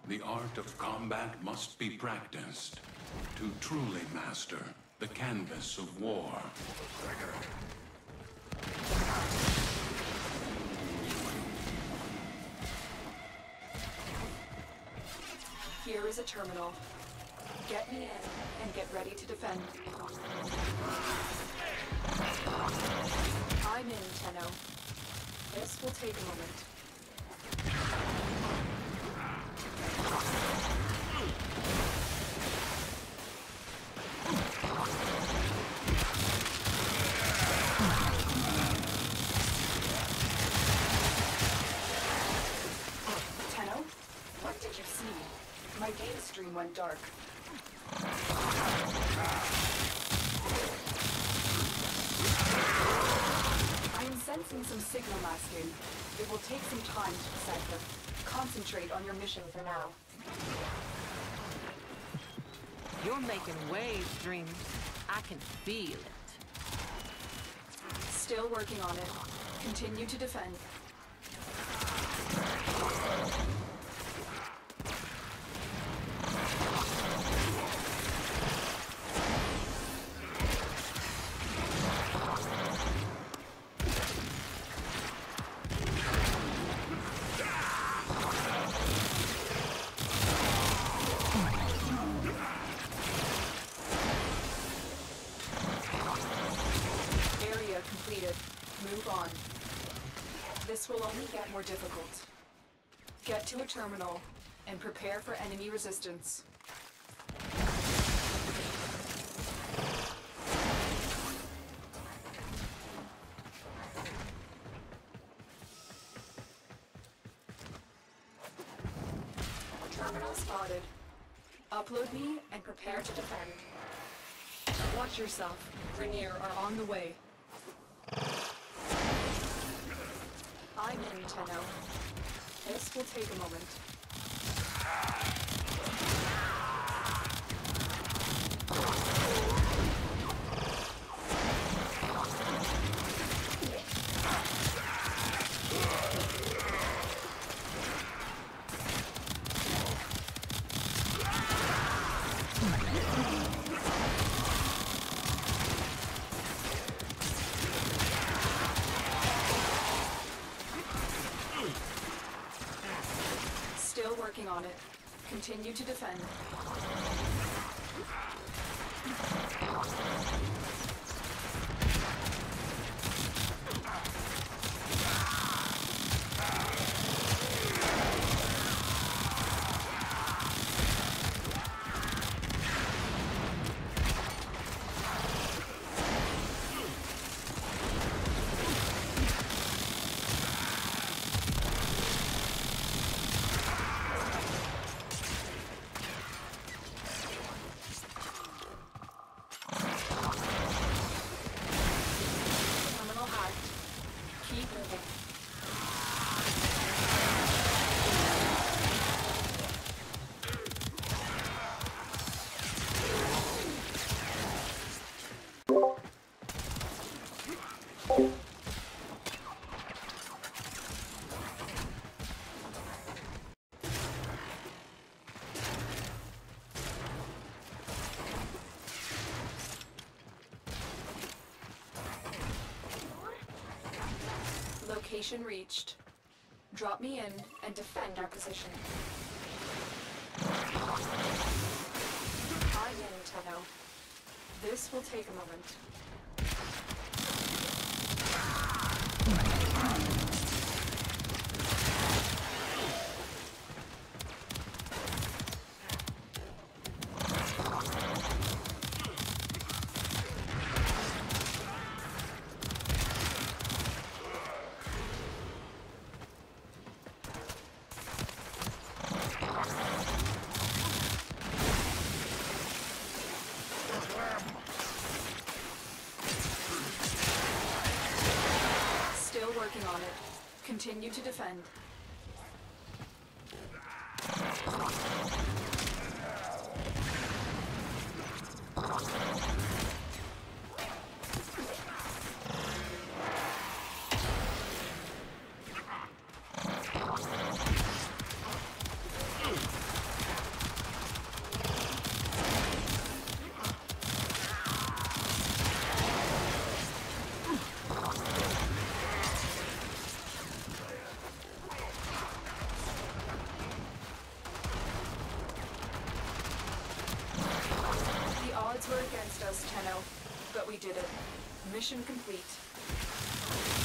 The art of combat must be practiced to truly master the canvas of war. Here is a terminal. Get me in and get ready to defend. I'm in, Tenno. This will take a moment. Tenno, what did you see? My data stream went dark. I am sensing some signal masking. It will take some time to decipher. Concentrate on your mission for now. You're making waves, Dreams. I can feel it. Still working on it. Continue to defend. Move on. This will only get more difficult. Get to a terminal and prepare for enemy resistance. Terminal spotted. Upload me and prepare to defend. Watch yourself. Rainier are on the way. I'm in, Tenno. This will take a moment. Still working on it. Continue to defend. Location reached. Drop me in and defend our position. I'm in, Tenno. This will take a moment. Still working on it. Continue to defend. Odds were against us, Tenno, but we did it. Mission complete.